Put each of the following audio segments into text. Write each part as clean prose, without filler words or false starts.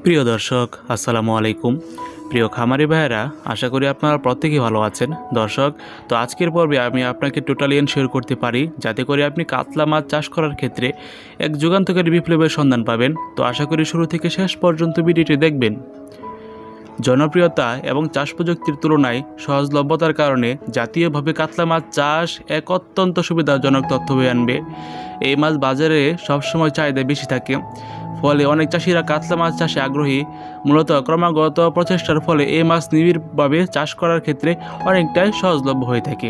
প্রিয় দর্শক আসসালামু আলাইকুম। প্রিয় খামারি ভাইয়েরা, আশা করি আপনারা প্রত্যেকেই ভালো আছেন। দর্শক, তো আজকের পর্বে আমি আপনাকে টোটালি এনশিওর করতে পারি যাতে করে আপনি কাতলা মাছ চাষ করার ক্ষেত্রে এক যুগান্তকারী বিপ্লবের সন্ধান পাবেন। তো আশা করি শুরু থেকে শেষ পর্যন্ত ভিডিওটি দেখবেন। জনপ্রিয়তা এবং চাষ প্রযুক্তির তুলনায় সহজলভ্যতার কারণে জাতীয়ভাবে কাতলা মাছ চাষ এক অত্যন্ত সুবিধাজনক তথ্য হয়ে আনবে। এই মাছ বাজারে সবসময় চাহিদা বেশি থাকে, ফলে অনেক চাষিরা কাতলা মাছ চাষে আগ্রহী। মূলত ক্রমাগত প্রচেষ্টার ফলে এই মাছ নিবিড়ভাবে চাষ করার ক্ষেত্রে অনেকটাই সহজলভ্য হয়ে থাকে।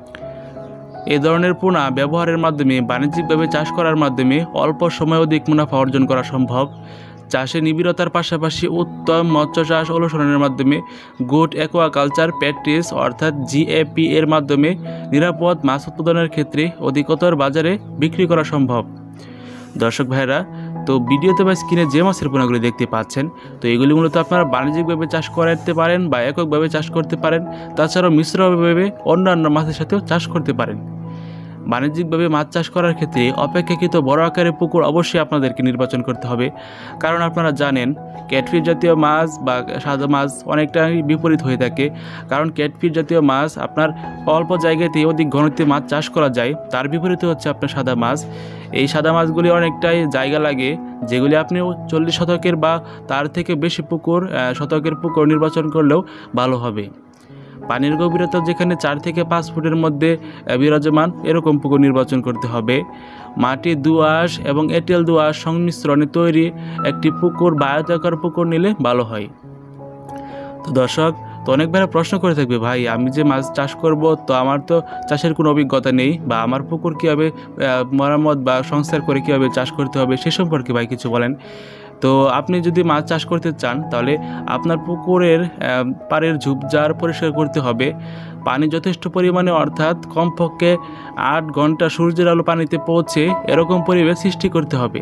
এই ধরনের পোনা ব্যবহারের মাধ্যমে বাণিজ্যিকভাবে চাষ করার মাধ্যমে অল্প সময়ে অধিক মুনাফা অর্জন করা সম্ভব। চাষে নিবিড়তার পাশাপাশি উত্তম মৎস্য চাষ অনুসরণের মাধ্যমে গুড অ্যাকোয়াকালচার প্র্যাকটিস অর্থাৎ জিএপি এর মাধ্যমে নিরাপদ মাছ উৎপাদনের ক্ষেত্রে অধিকতর বাজারে বিক্রি করা সম্ভব। দর্শক ভাইরা, তো ভিডিওতে বা স্ক্রিনে যে মাছের পোনাগুলি দেখতে পাচ্ছেন, তো এগুলি মূলত আপনারা বাণিজ্যিকভাবে চাষ করতে পারেন বা এককভাবে চাষ করতে পারেন। তাছাড়াও মিশ্রভাবে অন্যান্য মাছের সাথেও চাষ করতে পারেন। বাণিজ্যিকভাবে মাছ চাষ করার ক্ষেত্রে অপেক্ষাকৃত বড় আকারের পুকুর অবশ্যই আপনাদেরকে নির্বাচন করতে হবে, কারণ আপনারা জানেন ক্যাটফিশ জাতীয় মাছ বা সাদা মাছ অনেকটাই বিপরীত হয়ে থাকে। কারণ ক্যাটফিশ জাতীয় মাছ আপনার অল্প জায়গাতেই অধিক ঘনত্বে মাছ চাষ করা যায়, তার বিপরীতে হচ্ছে আপনার সাদা মাছ। এই সাদা মাছগুলি অনেকটাই জায়গা লাগে, যেগুলি আপনি 40 শতকের বা তার থেকে বেশি শতকের পুকুর নির্বাচন করলেও ভালো হবে। পানির গভীরতা যেখানে 4 থেকে 5 ফুটের মধ্যে বিরাজমান এরকম পুকুর নির্বাচন করতে হবে। মাটি দোআঁশ এবং এঁটেল দোআঁশ সংমিশ্রণে তৈরি একটি পুকুর বা আয়তাকার পুকুর নিলে ভালো হয়। তো দর্শক, তো অনেক ভাইরা প্রশ্ন করে থাকবে, ভাই আমি যে মাছ চাষ করব, তো আমার তো চাষের কোনো অভিজ্ঞতা নেই, বা আমার পুকুর কীভাবে মেরামত বা সংস্কার করে কীভাবে চাষ করতে হবে সে সম্পর্কে ভাই কিছু বলেন। তো আপনি যদি মাছ চাষ করতে চান, তাহলে আপনার পুকুরের পাড়ের ঝোপঝাড় পরিষ্কার করতে হবে। পানি যথেষ্ট পরিমাণে অর্থাৎ কমপক্ষে 8 ঘন্টা সূর্যের আলো পানিতে পৌঁছে এরকম পরিবেশ সৃষ্টি করতে হবে।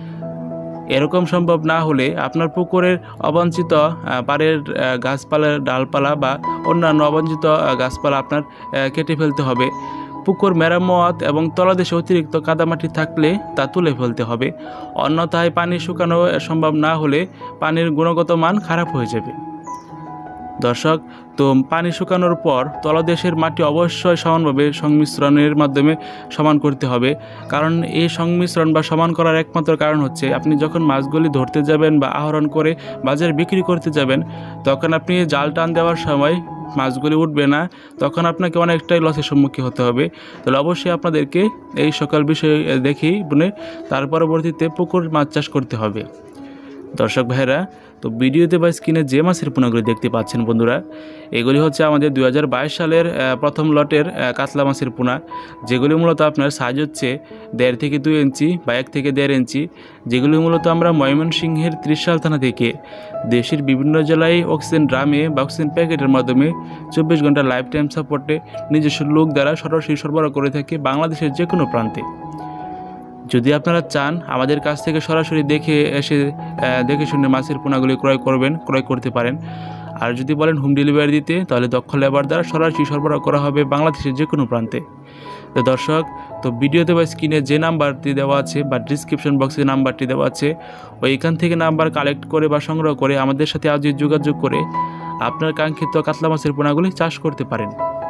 এরকম সম্ভব না হলে আপনার পুকুরের অবাঞ্ছিত পাড়ের গাছপালার ডালপালা বা অন্যান্য অবাঞ্ছিত গাছপালা আপনার কেটে ফেলতে হবে। পুকুর মেরামত এবং তলদেশে অতিরিক্ত কাদামাটি থাকলে তা তুলে ফেলতে হবে, অন্যথায় পানি শুকানো সম্ভব না হলে পানির গুণগত মান খারাপ হয়ে যাবে। দর্শক, তো পানি শুকানোর পর তলদেশের মাটি অবশ্যই সমানভাবে সংমিশ্রণের মাধ্যমে সমান করতে হবে, কারণ এই সংমিশ্রণ বা সমান করার একমাত্র কারণ হচ্ছে আপনি যখন মাছগুলি ধরতে যাবেন বা আহরণ করে বাজারে বিক্রি করতে যাবেন, তখন আপনি জাল টান দেওয়ার সময় মাছগুলি উঠবে না, তখন আপনাকে অনেকটাই লসের সম্মুখীন হতে হবে। তাহলে অবশ্যই আপনাদেরকে এই সকল বিষয় দেখেই তার পরবর্তীতে পুকুর মাছ চাষ করতে হবে। দর্শক ভাইরা, তো ভিডিওতে বা স্ক্রিনে যে মাছের পোনাগুলি দেখতে পাচ্ছেন বন্ধুরা, এগুলি হচ্ছে আমাদের 2022 সালের প্রথম লটের কাতলা মাছের পোনা, যেগুলি মূলত আপনার সাইজ হচ্ছে 1.5 থেকে 2 ইঞ্চি বা 1 থেকে 1.5 ইঞ্চি, যেগুলি মূলত আমরা ময়মনসিংহের ত্রিশাল থানা থেকে দেশের বিভিন্ন জেলায় অক্সিজেন ড্রামে বা অক্সিজেন প্যাকেটের মাধ্যমে 24 ঘন্টা লাইফ টাইম সাপোর্টে নিজস্ব লোক দ্বারা সরাসরি সরবরাহ করে থাকে বাংলাদেশের যে কোনো প্রান্তে। যদি আপনারা চান আমাদের কাছ থেকে সরাসরি দেখে শুনে মাছের পোনাগুলি ক্রয় করতে পারেন। আর যদি বলেন হোম ডেলিভারি দিতে, তাহলে দক্ষ লেবার দ্বারা সরাসরি সরবরাহ করা হবে বাংলাদেশের যে কোনো প্রান্তে। তো দর্শক, তো ভিডিওতে বা স্ক্রিনে যে নাম্বারটি দেওয়া আছে বা ডিসক্রিপশন বক্সে নাম্বারটি দেওয়া আছে, ওইখান থেকে নাম্বার কালেক্ট করে বা সংগ্রহ করে আমাদের সাথে আজই যোগাযোগ করে আপনার কাঙ্ক্ষিত কাতলা মাছের পোনাগুলি চাষ করতে পারেন।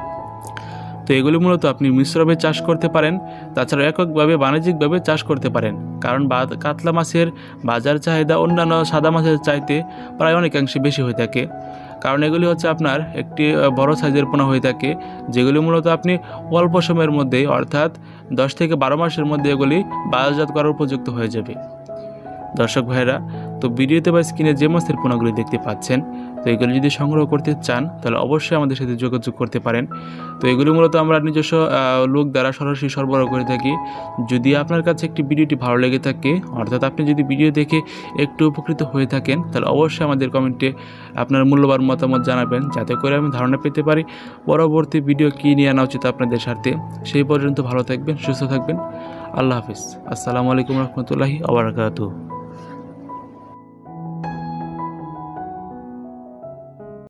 তো এগুলি মূলত আপনি মিশ্রভাবে চাষ করতে পারেন, তাছাড়া এককভাবে বাণিজ্যিকভাবে চাষ করতে পারেন, কারণ কাতলা মাছের বাজার চাহিদা অন্যান্য সাদা মাছের চাইতে প্রায় অনেকাংশে বেশি হয়ে থাকে। কারণ এগুলি হচ্ছে আপনার একটি বড় সাইজের পোনা হয়ে থাকে, যেগুলি মূলত আপনি অল্প সময়ের মধ্যেই অর্থাৎ 10 থেকে 12 মাসের মধ্যে এগুলি বাজারজাত করার উপযুক্ত হয়ে যাবে। দর্শক ভাইরা, তো ভিডিওতে বা স্ক্রিনে যে মাছের পোনাগুলি দেখতে পাচ্ছেন, তো এগুলি যদি সংগ্রহ করতে চান তাহলে অবশ্যই আমাদের সাথে যোগাযোগ করতে পারেন। তো এগুলি মূলত আমরা নিজস্ব লোক দ্বারা সরাসরি সরবরাহ করে থাকি। যদি আপনার কাছে একটি ভিডিওটি ভালো লেগে থাকে, অর্থাৎ আপনি যদি ভিডিও দেখে একটু উপকৃত হয়ে থাকেন, তাহলে অবশ্যই আমাদের কমেন্টে আপনার মূল্যবান মতামত জানাবেন, যাতে করে আমি ধারণা পেতে পারি পরবর্তী ভিডিও কী নিয়ে আনা উচিত আপনাদের স্বার্থে। সেই পর্যন্ত ভালো থাকবেন, সুস্থ থাকবেন। আল্লাহ হাফিজ। আসসালামু আলাইকুম রহমতুল্লাহি ওয়া বারাকাতুহু।